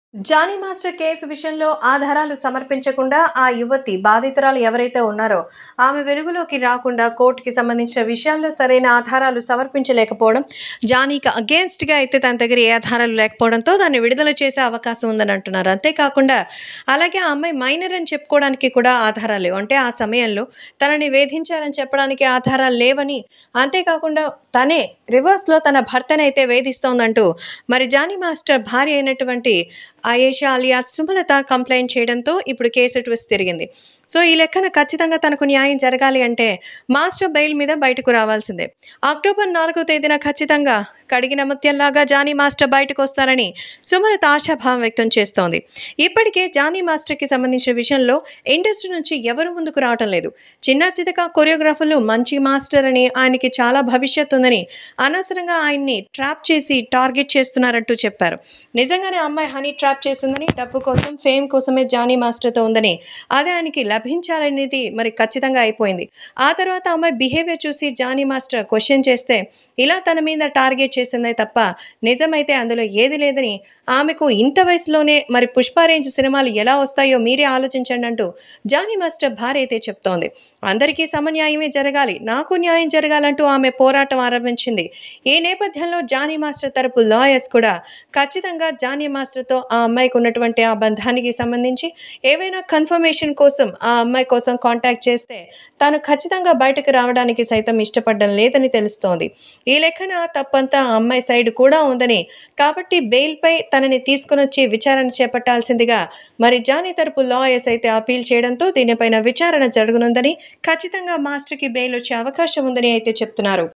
Johnny master case విషయంలో ఆధారాలు సమర్పించకుండా ఆ యువతి బాధితురాలు ఎవరైతే ఉన్నారో ఆమె వెలుగులోకి రాకుండా కోర్టుకి సంబంధించిన విషయాల్లో సరైన ఆధారాలు సమర్పించలేకపోవడం, జానీకి అగేన్స్ట్గా అయితే తన దగ్గర ఏ ఆధారాలు లేకపోవడంతో దాన్ని విడుదల చేసే అవకాశం ఉందని అంటున్నారు. అంతేకాకుండా అలాగే ఆ అమ్మాయి మైనర్ అని చెప్పుకోవడానికి కూడా ఆధారాలు లేవు. అంటే ఆ సమయంలో తనని వేధించారని చెప్పడానికి ఆధారాలు లేవని, అంతేకాకుండా తనే రివర్స్లో తన భర్తనైతే వేధిస్తోందంటూ మరి జానీ మాస్టర్ భార్య అయినటువంటి ఆయేషా అలియాస్ సుమలత కంప్లైంట్ చేయడంతో ఇప్పుడు కేసు ట్విస్ట్ తిరిగింది. సో ఈ లెక్కన ఖచ్చితంగా తనకు న్యాయం జరగాలి అంటే మాస్టర్ బెయిల్ మీద బయటకు రావాల్సిందే. అక్టోబర్ 4వ తేదీన ఖచ్చితంగా కడిగిన ముత్యంలాగా జానీ మాస్టర్ బయటకు వస్తారని సుమలత ఆశాభావం వ్యక్తం చేస్తోంది. ఇప్పటికే జానీ మాస్టర్కి సంబంధించిన విషయంలో ఇండస్ట్రీ నుంచి ఎవరు ముందుకు రావటం లేదు. చిన్న చితక కొరియోగ్రాఫర్లు మంచి మాస్టర్ అని, ఆయనకి చాలా భవిష్యత్తు ఉందని, అనవసరంగా ఆయన్ని ట్రాప్ చేసి టార్గెట్ చేస్తున్నారంటూ చెప్పారు. నిజంగానే అమ్మాయి హనీ ట్రాప్ చేసిందని, డబ్బు కోసం ఫేమ్ కోసమే జానీ మాస్టర్తో ఉందని, అదే ఆయనకి లభించాలనేది మరి ఖచ్చితంగా అయిపోయింది. ఆ తర్వాత అమ్మాయి బిహేవియర్ చూసి జానీ మాస్టర్ క్వశ్చన్ చేస్తే ఇలా తన మీద టార్గెట్ చేసిందే తప్ప నిజమైతే అందులో ఏది లేదని, ఆమెకు ఇంత వయసులోనే మరి పుష్ప రేంజ్ సినిమాలు ఎలా వస్తాయో మీరే ఆలోచించండి అంటూ జానీ మాస్టర్ భార్య అయితే చెప్తోంది. అందరికీ సమన్యాయమే జరగాలి, నాకు న్యాయం జరగాలంటూ ఆమె పోరాటం ఆరంభించింది. ఈ నేపథ్యంలో జానీ మాస్టర్ తరపు లాయర్స్ కూడా ఖచ్చితంగా జానీ మాస్టర్తో ఆ అమ్మాయికి ఉన్నటువంటి ఆ బంధానికి సంబంధించి ఏవైనా కన్ఫర్మేషన్ కోసం ఆ అమ్మాయి కోసం కాంటాక్ట్ చేస్తే తాను ఖచ్చితంగా బయటకు రావడానికి సైతం ఇష్టపడడం లేదని తెలుస్తోంది. ఈ లెక్కన తప్పంతా ఆ అమ్మాయి సైడ్ కూడా ఉందని, కాబట్టి బెయిల్పై తనని తీసుకునొచ్చి విచారణ చేపట్టాల్సిందిగా మరి జానీ తరపు లాయర్స్ అయితే అపీల్ చేయడంతో దీనిపైన విచారణ జరగనుందని, ఖచ్చితంగా మాస్టర్కి బెయిల్ వచ్చే అవకాశం ఉందని అయితే చెప్తున్నారు.